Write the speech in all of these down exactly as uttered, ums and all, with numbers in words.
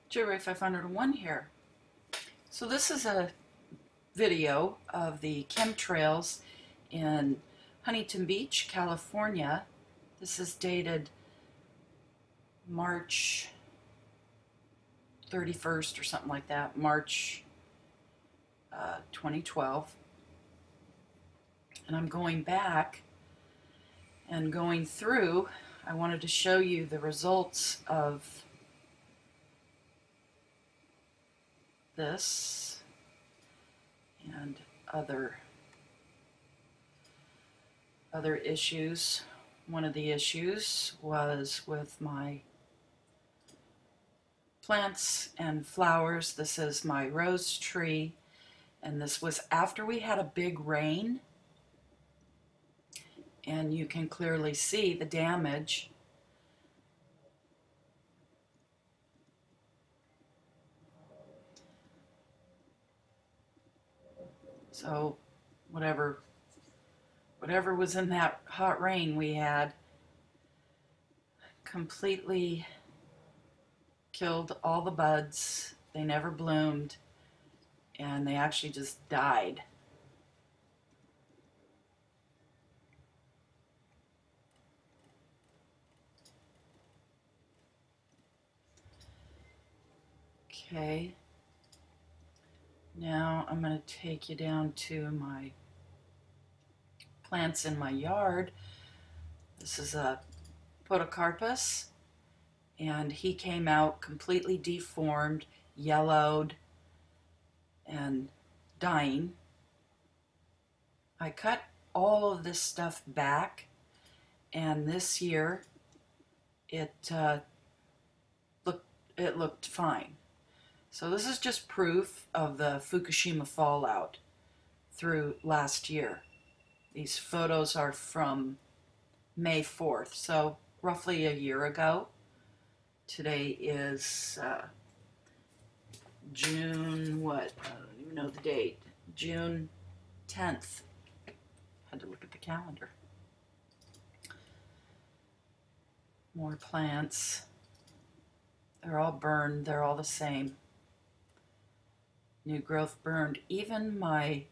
J Ray five oh one here. So this is a video of the chemtrails in Huntington Beach, California. This is dated March thirty-first or something like that, March uh, twenty twelve. And I'm going back and going through. I wanted to show you the results of this and other other issues. One of the issues was with my plants and flowers. This is my rose tree, and this was after we had a big rain, and you can clearly see the damage. So whatever whatever was in that hot rain we had completely killed all the buds. They never bloomed, and they actually just died. Okay. Now I'm going to take you down to my plants in my yard. This is a Podocarpus, and he came out completely deformed, yellowed, and dying. I cut all of this stuff back, and this year it uh, looked it looked fine. So this is just proof of the Fukushima fallout through last year. These photos are from May fourth, so roughly a year ago. Today is uh, June, what? I don't even know the date. June tenth. Had to look at the calendar. More plants. They're all burned. They're all the same. New growth burned. Even my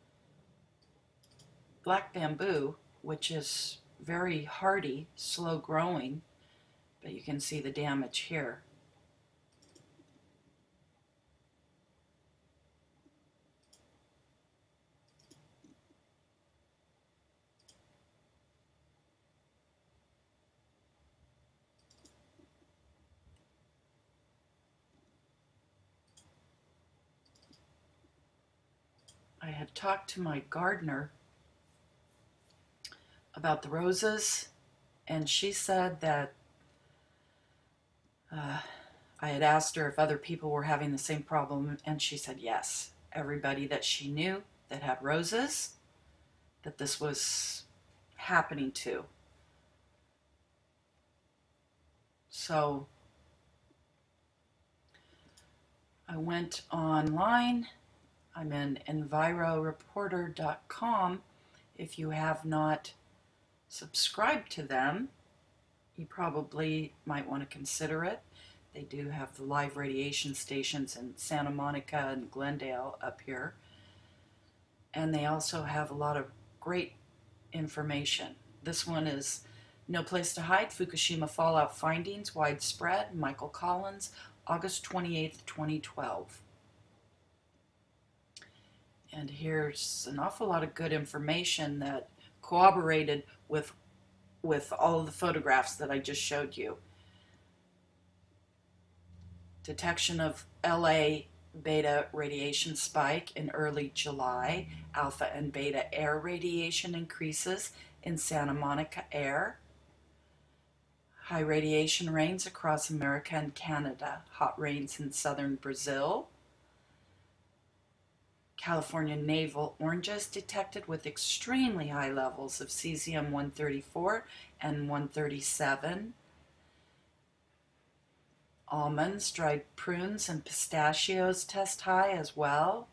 black bamboo, which is very hardy, slow growing, but you can see the damage here. I had talked to my gardener about the roses, and she said that uh, I had asked her if other people were having the same problem, and she said yes. Everybody that she knew that had roses, that this was happening to. So I went online. I'm in enviro reporter dot com. If you have not subscribed to them, you probably might want to consider it. They do have the live radiation stations in Santa Monica and Glendale up here. And they also have a lot of great information. This one is No Place to Hide, Fukushima Fallout Findings Widespread, Michael Collins, August twenty-eighth, twenty twelve. And here's an awful lot of good information that corroborated with, with all of the photographs that I just showed you. Detection of L A beta radiation spike in early July. Alpha and beta air radiation increases in Santa Monica air. High radiation rains across America and Canada. Hot rains in southern Brazil. California navel oranges detected with extremely high levels of cesium one thirty-four and one thirty-seven. Almonds, dried prunes, and pistachios test high as well.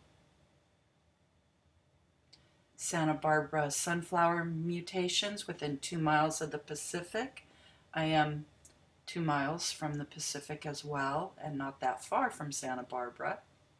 Santa Barbara sunflower mutations within two miles of the Pacific. I am two miles from the Pacific as well, and not that far from Santa Barbara.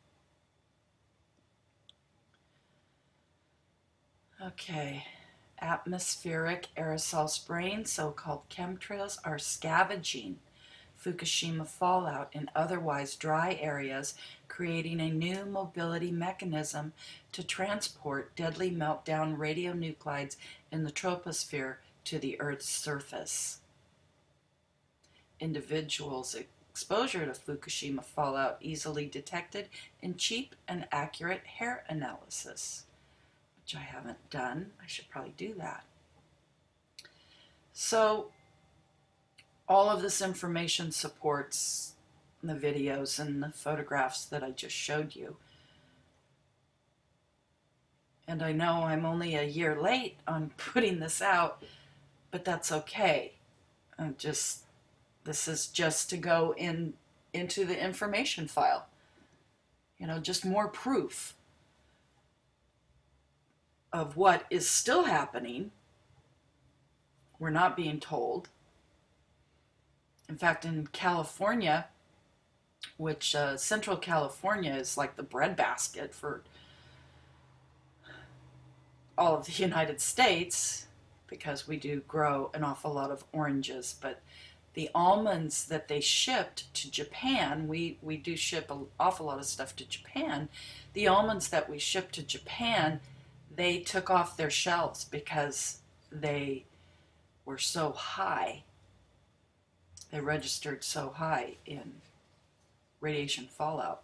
Okay, atmospheric aerosol spraying, so-called chemtrails, are scavenging Fukushima fallout in otherwise dry areas, creating a new mobility mechanism to transport deadly meltdown radionuclides in the troposphere to the Earth's surface. Individuals' exposure to Fukushima fallout easily detected in cheap and accurate hair analysis, which I haven't done. I should probably do that. So all of this information supports the videos and the photographs that I just showed you. And I know I'm only a year late on putting this out, but that's okay. I'm just, this is just to go in into the information file. You know, just more proof of what is still happening. We're not being told. In fact, in California, which uh, Central California is like the breadbasket for all of the United States, because we do grow an awful lot of oranges, but the almonds that they shipped to Japan, we, we do ship an awful lot of stuff to Japan. The almonds that we shipped to Japan, they took off their shelves because they were so high. They registered so high in radiation fallout.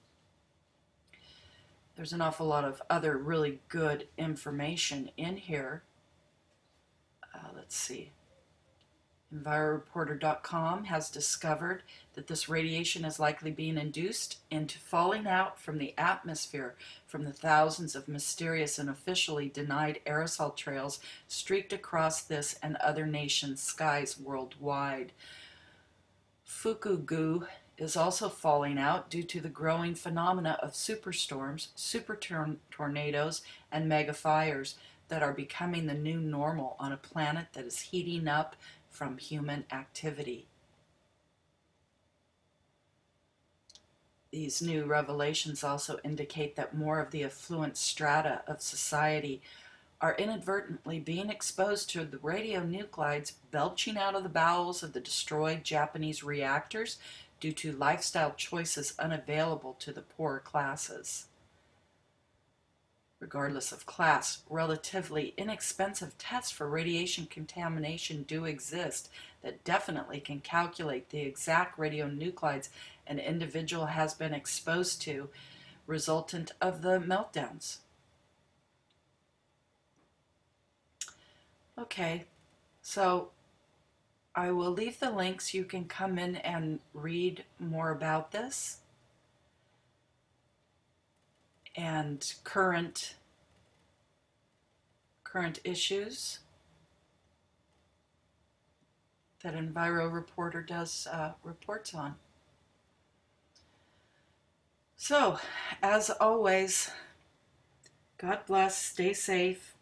There's an awful lot of other really good information in here. Uh, let's see. EnviroReporter dot com has discovered that this radiation is likely being induced into falling out from the atmosphere from the thousands of mysterious and officially denied aerosol trails streaked across this and other nations' skies worldwide. Fukugu is also falling out due to the growing phenomena of superstorms, super tor- tornadoes, and mega fires that are becoming the new normal on a planet that is heating up from human activity. These new revelations also indicate that more of the affluent strata of society are inadvertently being exposed to the radionuclides belching out of the bowels of the destroyed Japanese reactors due to lifestyle choices unavailable to the poorer classes. Regardless of class, relatively inexpensive tests for radiation contamination do exist that definitely can calculate the exact radionuclides an individual has been exposed to, resultant of the meltdowns. Okay, so I will leave the links. You can come in and read more about this and current current issues that EnviroReporter does uh, reports on. So, as always, God bless, stay safe,